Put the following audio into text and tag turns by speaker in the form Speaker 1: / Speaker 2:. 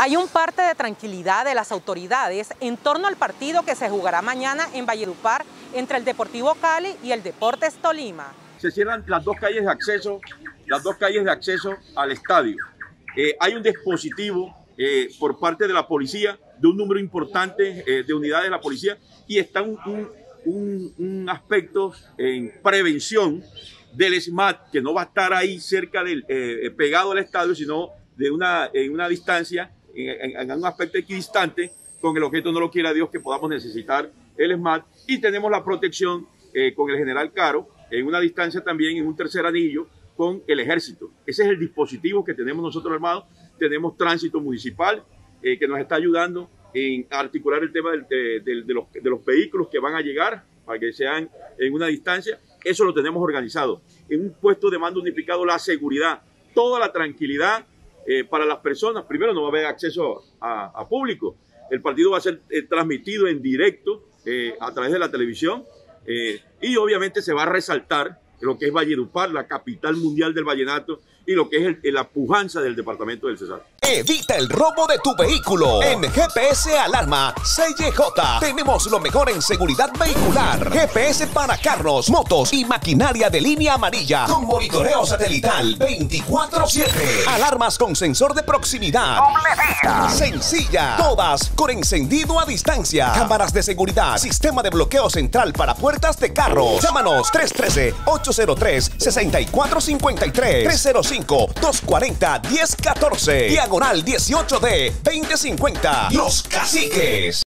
Speaker 1: Hay un parte de tranquilidad de las autoridades en torno al partido que se jugará mañana en Valledupar entre el Deportivo Cali y el Deportes Tolima.
Speaker 2: Se cierran las dos calles de acceso al estadio. Hay un dispositivo por parte de la policía, de un número importante de unidades de la policía, y está un aspecto en prevención del SMAT, que no va a estar ahí cerca del pegado al estadio, sino en una distancia, en un aspecto equidistante, con el objeto, no lo quiera Dios, que podamos necesitar el SMAT. Y tenemos la protección con el general Caro, en una distancia también, en un tercer anillo, con el ejército. Ese es el dispositivo que tenemos nosotros armados. Tenemos tránsito municipal que nos está ayudando en articular el tema de los vehículos que van a llegar para que sean en una distancia. Eso lo tenemos organizado. En un puesto de mando unificado, la seguridad, toda la tranquilidad para las personas. Primero, no va a haber acceso a público. El partido va a ser transmitido en directo a través de la televisión y obviamente se va a resaltar lo que es Valledupar, la capital mundial del vallenato, y lo que es la pujanza del departamento del Cesar.
Speaker 3: Evita el robo de tu vehículo. En GPS Alarma CJ tenemos lo mejor en seguridad vehicular. GPS para carros, motos y maquinaria de línea amarilla con monitoreo satelital 24/7. Alarmas con sensor de proximidad. Sencilla. Todas con encendido a distancia. Cámaras de seguridad. Sistema de bloqueo central para puertas de carros. Llámanos 313-803-6453. 305-240-1014. Diagonal 18D 2050. Los Caciques.